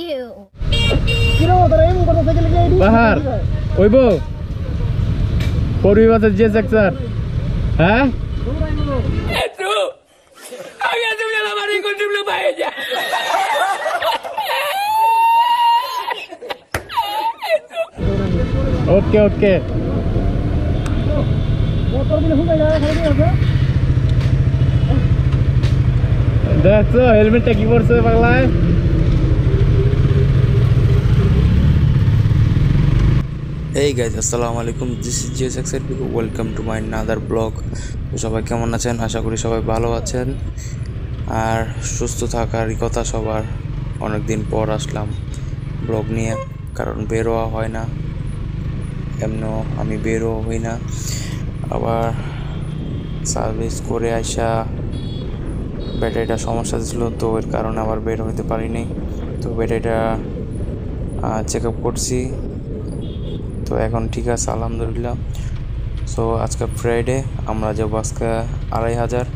you. Bahar, oibo. Poriba je sector. Hah? Itu. Agak tu bila mari kau tu belum bayar je. ওকে ওকে দেখছো হেলমেটটা কি করছে পাগলায়। Hey guys, assalamu alaikum. This is JSX people. Welcome to my another vlog. তো সবাই কেমন আছেন? আশা করি সবাই ভালো আছেন আর সুস্থ থাকারই কথা সবার। অনেক দিন পর আসলাম ব্লগ নিয়ে, কারণ বের হওয়া হয় না, এমনও আমি বেরও হই না। আবার সার্ভিস করে আসা ব্যাটারিটা সমস্যা ছিল, তো এর কারণে আবার বের হতে পারিনি। তো ব্যাটারিটা চেক আপ করছি, তো এখন ঠিক আছে আলহামদুলিল্লাহ। সো আজকে ফ্রাইডে, আমরা যাবো আজকে 2500।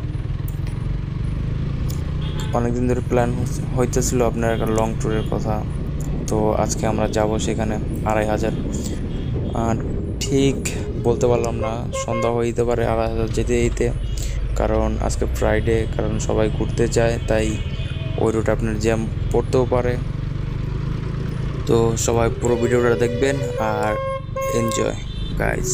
অনেকদিন ধরে প্ল্যান হইতেছিল আপনার একটা লং ট্যুরের কথা, তো আজকে আমরা যাব সেখানে 2500। ঠিক বলতে পারলাম না, সন্ধ্যা হয়ে যেতে পারে 2500 যেতে যেতে, কারণ আজকে ফ্রাইডে, কারণ সবাই ঘুরতে যায়, তাই ওই রুটে আপনার জ্যাম পড়তেও পারে। তো সবাই পুরো ভিডিওটা দেখবেন আর এনজয় গাইস।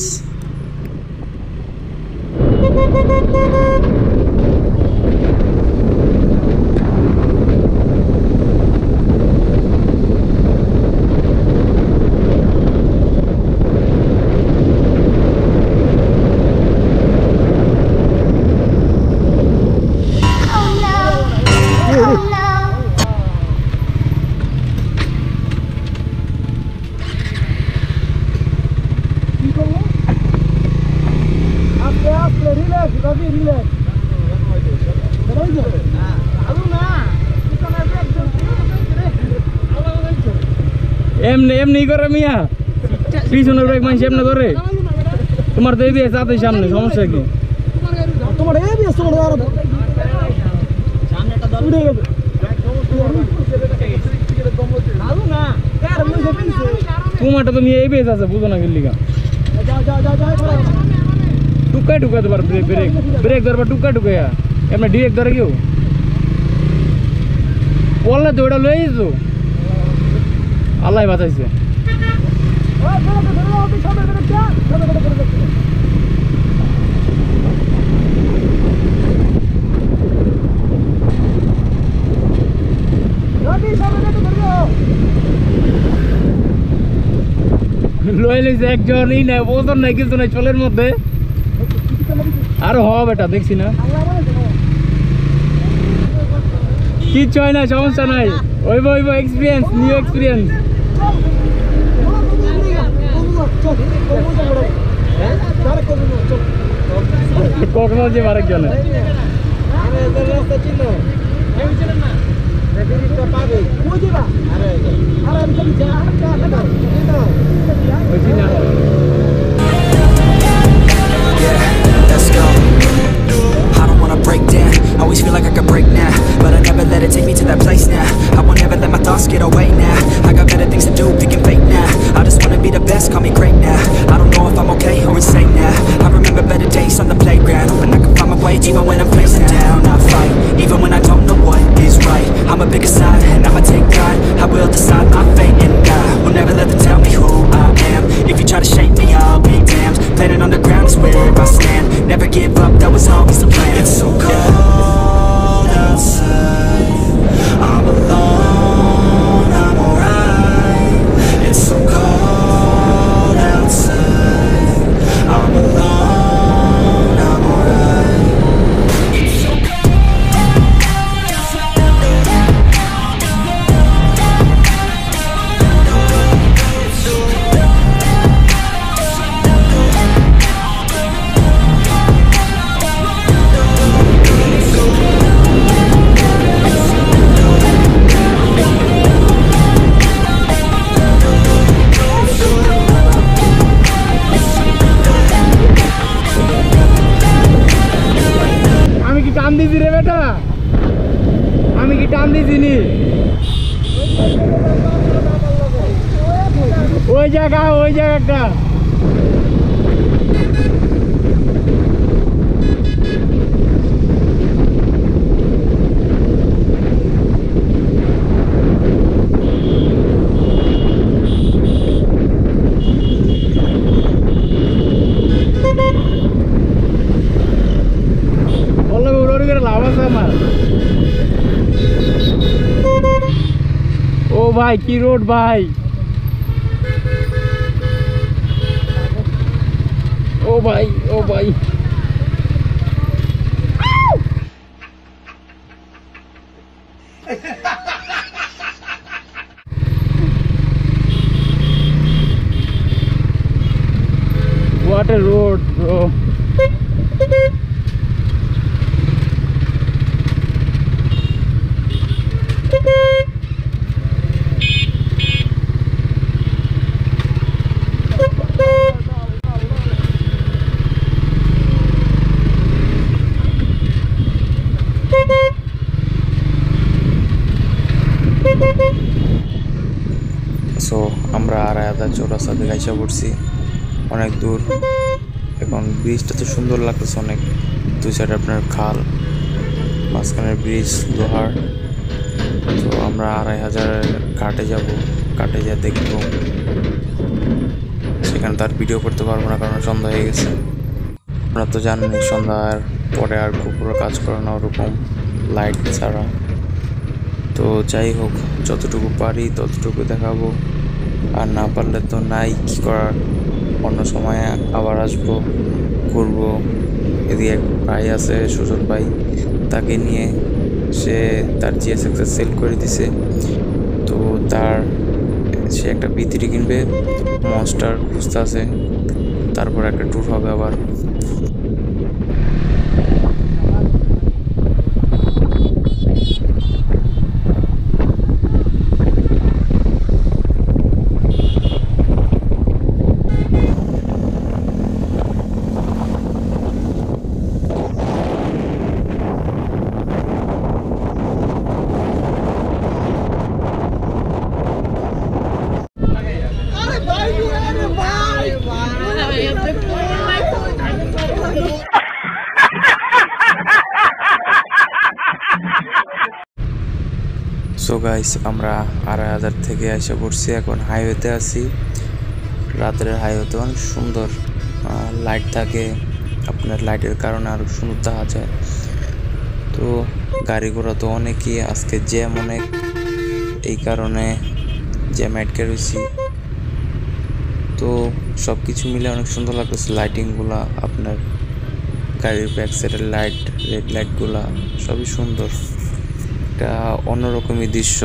এমনি এমনি করে মিয়া, পিছনের ব্রেক মাইন এমনি ধরে। তোমার তো এবিএস আছে সামনে, সমস্যা কি? তোমার এবিএস তোমার আর সামনেটা ধরে গেছে। তোমারটা তো মিয়া এবিএস আছে, বুঝো না গেলিগা। টুকাই টুকাই তোমার ব্রেক ব্রেক ব্রেক ধরবা, টুকাই টুকাইয়া এমনি ডিরেক্ট ধরে কেউ বললে তো ওটা লয়ে যেত। আল্লাহ বাঁচাইছে। লয়ে লইছে একজনই নাই, ওজন নাই, কিছু নাই চলের মধ্যে। আরো হ বেটা, দেখছি না কিচ্ছু হয় না, সমস্যা নাই। ওইব ওইব এক্সপিরিয়েন্স, নিউ এক্সপিরিয়েন্স। কখনো যে আরেকজনে let's go. I don't wanna break down, always feel like I could break now, but I never let it take me to that place now. I won't ever let my thoughts get away now. I got better things to do, picking fate now. I just wanna be the best, call me great now. I don't know if I'm okay or insane now. I remember better days on the playground, when I can find my way even when I'm feeling down. I fight, even when I don't know what is right. I'ma pick a side, and I'ma take pride. I will decide my fate, and I will never let them tell me who I am. If you try to shape me, I'll be damned. Planet on the ground is where I stand. Never give up, that was always the plan. It's so cold outside, I'm alone, I'm alright. It's so cold outside, I'm alone, I'm alright. It's so cold outside. জায়গাটা লাভ আছে আমার। ও ভাই কি road ভাই, ও ভাই ও ভাই what a road bro. So আমরা আড়াইহাজার চৌরাস্তা থেকে আইসা পড়ছি, অনেক দূর। এখন ব্রিজটা তো সুন্দর লাগতেছে অনেক, দুই সাইড আপনার খাল, মাঝখানের ব্রিজ লোহার। তো আমরা 2500 ঘাটে যাব, ঘাটে যা দেখব। সেখানে তার ভিডিও করতে পারবো না কারণ সন্ধ্যা হয়ে গেছে। আপনারা তো জানেন সন্ধ্যার পরে আর পুরো কাজ করে না ওরকম লাইট ছাড়া। তো যাই হোক, যতটুকু পারি ততটুকু দেখাবো, আর না পারলে তো নাই, কি করার। অন্য সময় আবার আসবো, ঘুরবো। এদিকে এক ভাই আছে সুজন ভাই, তাকে নিয়ে সে তার GSX সেল করে দিছে। তো সে একটা B3 কিনবে, মনস্টার খুঁজতে আছে, তারপর একটা ট্যুর হবে আবার। সো গাইস, আমরা 2500 থেকে এসে পড়ছি, এখন হাইওয়েতে আছি। রাতের হাইওয়েতে অনেক সুন্দর লাইট থাকে, আপনার লাইটের কারণে আরও সুন্দর দেখা যায়। তো গাড়ি ঘোড়া তো অনেকই, আজকে জ্যাম অনেক, এই কারণে জ্যাম আটকে রয়েছি। তো সব কিছু মিলে অনেক সুন্দর লাগতেছে, লাইটিংগুলা, আপনার গাড়ির ব্যাক সাইডের লাইট, রেড লাইটগুলা সবই সুন্দর, একটা অন্যরকমই দৃশ্য।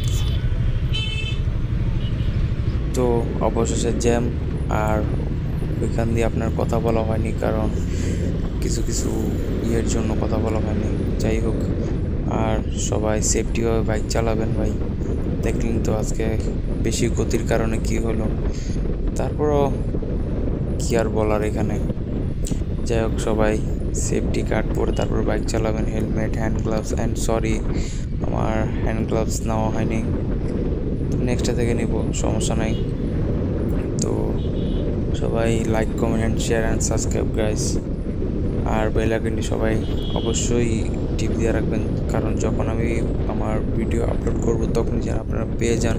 তো অবশেষে জ্যাম, আর ওইখান দিয়ে আপনার কথা বলা হয়নি কারণ কিছু কিছু ইয়ের জন্য কথা বলা হয়নি। যাই হোক, আর সবাই সেফটিভাবে বাইক চালাবেন ভাই। দেখলেন তো আজকে বেশি গতির কারণে কি হলো, তারপরও কি আর বলার এখানে। যাই হোক, সবাই সেফটি কার্ড পরে তারপর বাইক চালাবেন, helmet, hand gloves, and sorry আমার হ্যান্ড গ্লাভস নেওয়া হয়নি, তো নেক্সটটা থেকে নিব, সমস্যা নাই। তো সবাই like, comment and share and subscribe guys, আর বেল আইকনটি সবাই অবশ্যই টিপ দিয়ে রাখবেন, কারণ যখন আমি আমার ভিডিও আপলোড করব তখনই যেন আপনারা পেয়ে যান।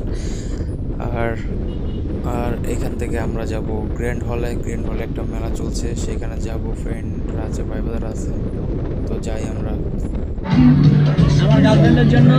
আর এখান থেকে আমরা যাব গ্র্যান্ড হলে একটা মেলা চলছে, সেখানে যাব, ফ্রেন্ডরা আছে, ভাই বাজার আছে, তো যাই আমরা। আমার গার্লফ্রেন্ডের জন্য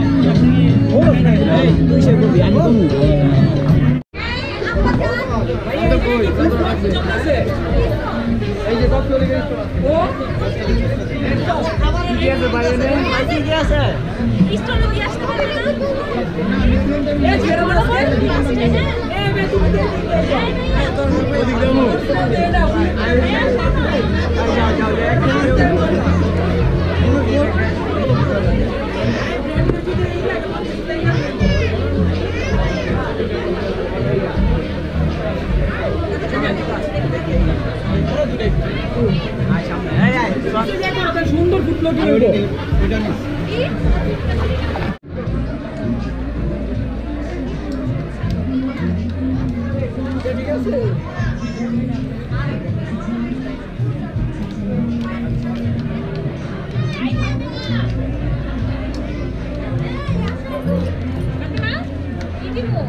সুন্দর ফুটলো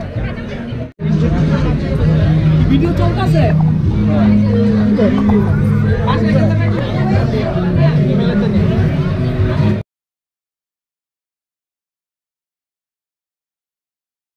ভিডিও চলতেছে